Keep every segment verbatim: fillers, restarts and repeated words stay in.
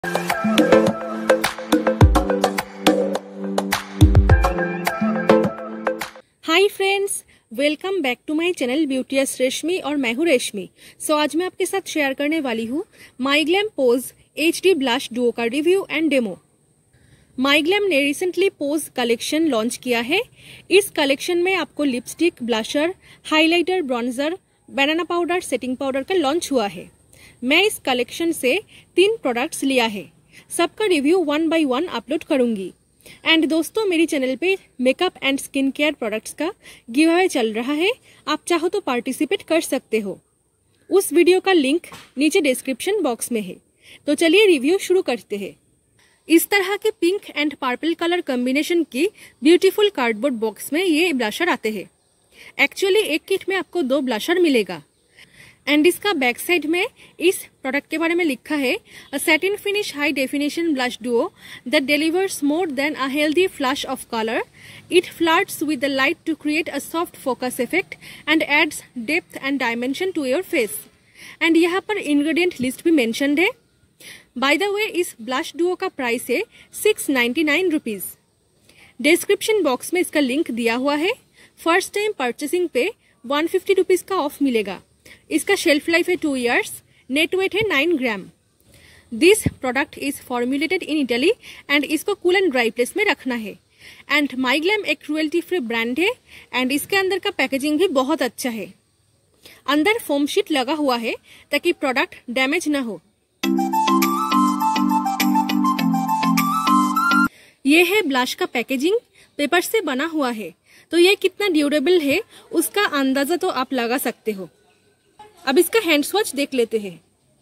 Hi friends, welcome back to my channel beauty's Reshmi और मैं हूँ रेशमी। सो आज मैं आपके साथ शेयर करने वाली हूँ MyGlamm pose HD blush duo का रिव्यू एंड डेमो। माईग्लैम ने रिसेंटली पोज कलेक्शन लॉन्च किया है। इस कलेक्शन में आपको lipstick, blusher, highlighter, bronzer, banana powder, setting powder का लॉन्च हुआ है। मैं इस कलेक्शन से तीन प्रोडक्ट्स लिया है। सबका review one by one upload करूंगी। एंड दोस्तों, मेरी चैनल पे makeup and skin care products का गिव अवे चल रहा है। आप चाहो तो पार्टिसिपेट कर सकते हो। उस वीडियो का लिंक नीचे डिस्क्रिप्शन बॉक्स में है। तो चलिए रिव्यू शुरू करते हैं। इस तरह के pink and purple colour combination की ब्यूटीफुल कार्डबोर्ड बॉक्स में ये ब्लशर आते हैं। एक्चुअली एक किट में आपको दो ब्लशर मिलेगा। एंड इसका बैक साइड में इस प्रोडक्ट के बारे में लिखा है, a satin finish high definition blush duo that delivers more than a healthy flush of colour. It flirts with the light to create a soft focus effect and adds depth and dimension to your face. And यहाँ पर ingredient list भी mentioned है। By the way, इस blush duo का price है six ninety nine rupees. Description box में इसका link दिया हुआ है। फर्स्ट टाइम परचेसिंग पे वन फिफ्टी रुपीज का ऑफ मिलेगा। इसका शेल्फ लाइफ है टू इयर्स। नेट वेट है nine gram. This product is formulated in Italy and इसको कूल एंड ड्राई प्लेस में रखना है। एंड माईग्लैम एक क्रुएल्टी फ्री ब्रांड है। एंड इसके अंदर का पैकेजिंग भी बहुत अच्छा है। अंदर फोम शीट लगा हुआ है ताकि प्रोडक्ट डैमेज ना हो। ये है ब्लश का पैकेजिंग, पेपर से बना हुआ है। तो ये कितना ड्यूरेबल है उसका अंदाजा तो आप लगा सकते हो। अब इसका हैंड स्वॉच देख लेते हैं।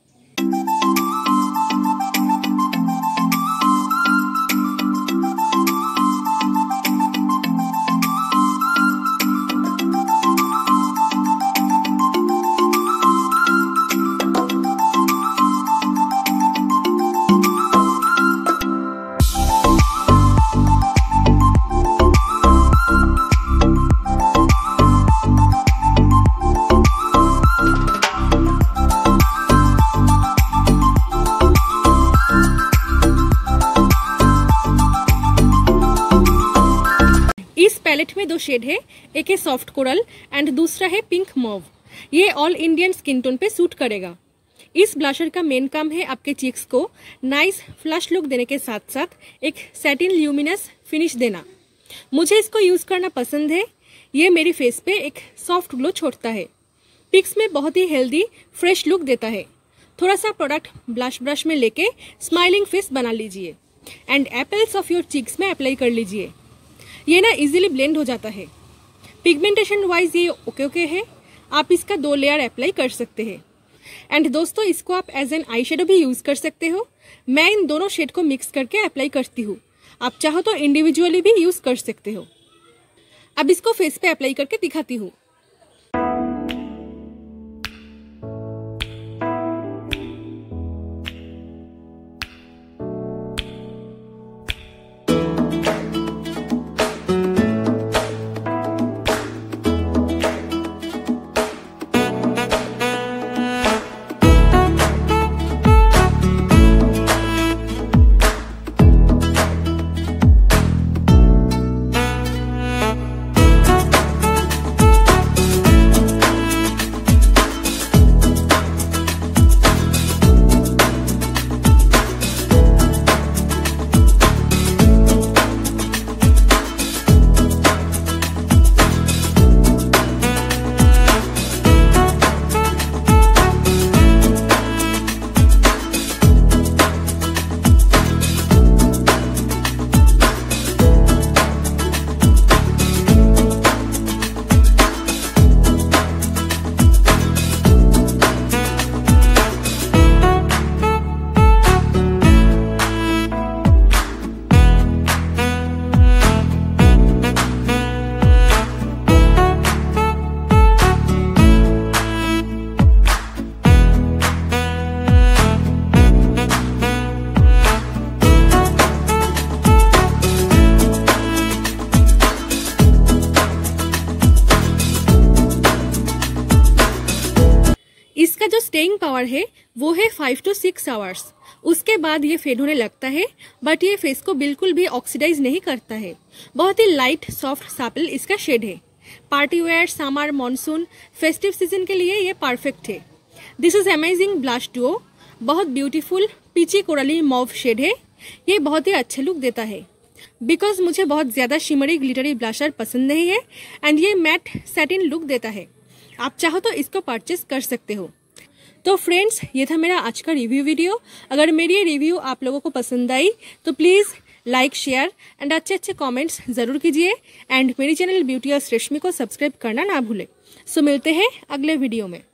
पैलेट में दो शेड है, एक है सॉफ्ट कोरल एंड दूसरा है पिंक मॉव। ये ऑल इंडियन स्किन टोन पे सूट करेगा। इस ब्लशर का मेन काम है आपके चीक्स को नाइस फ्लश लुक देने के साथ साथ एक सैटिन ल्यूमिनस फिनिश देना। मुझे इसको यूज करना पसंद है। ये मेरी फेस पे एक सॉफ्ट ग्लो छोड़ता है। पिक्स में बहुत ही हेल्दी फ्रेश लुक देता है। थोड़ा सा प्रोडक्ट ब्लश ब्रश में लेके स्माइलिंग फेस बना लीजिए and apples of your cheeks में अप्लाई कर लीजिए। ये ना इजीली ब्लेंड हो जाता है। पिगमेंटेशन वाइज ये ओके ओके है। आप इसका दो लेयर अप्लाई कर सकते हैं। एंड दोस्तों, इसको आप एज एन आई शेडो भी यूज कर सकते हो। मैं इन दोनों शेड को मिक्स करके अप्लाई करती हूँ। आप चाहो तो इंडिविजुअली भी यूज कर सकते हो। अब इसको फेस पे अप्लाई करके दिखाती हूँ। इसका जो स्टेइंग पावर है वो है फाइव टू सिक्स आवर्स उसके बाद ये फेड होने लगता है, बट ये फेस को बिल्कुल भी ऑक्सीडाइज नहीं करता है। बहुत ही लाइट सॉफ्ट सापल इसका शेड है। Party wear, summer, monsoon, festive season के लिए ये परफेक्ट है। This is amazing blush duo. बहुत beautiful peachy coraly mauve shade है। ये बहुत ही अच्छा लुक देता है। बिकॉज मुझे बहुत ज्यादा शिमरी ग्लिटरी ब्लशर पसंद नहीं है एंड ये मैट सैटिन लुक देता है। आप चाहो तो इसको परचेस कर सकते हो। तो फ्रेंड्स, ये था मेरा आज का रिव्यू वीडियो। अगर मेरी ये रिव्यू आप लोगों को पसंद आई तो प्लीज लाइक, शेयर एंड अच्छे अच्छे कमेंट्स जरूर कीजिए एंड मेरी चैनल ब्यूटी रेशमी को सब्सक्राइब करना ना भूले। सो मिलते हैं अगले वीडियो में।